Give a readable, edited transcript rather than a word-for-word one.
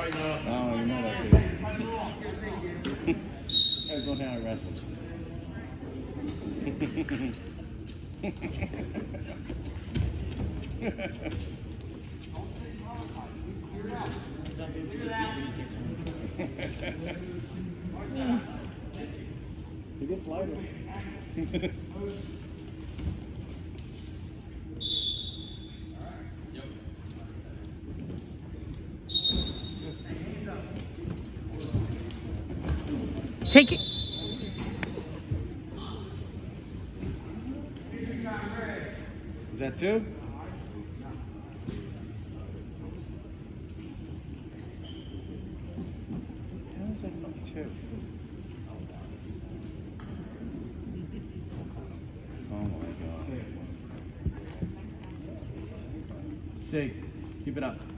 right now. Oh, you know that too. I was going down to wrestle. He gets lighter. Take it. Is that two? How is that fucking two? Oh my god. See, keep it up.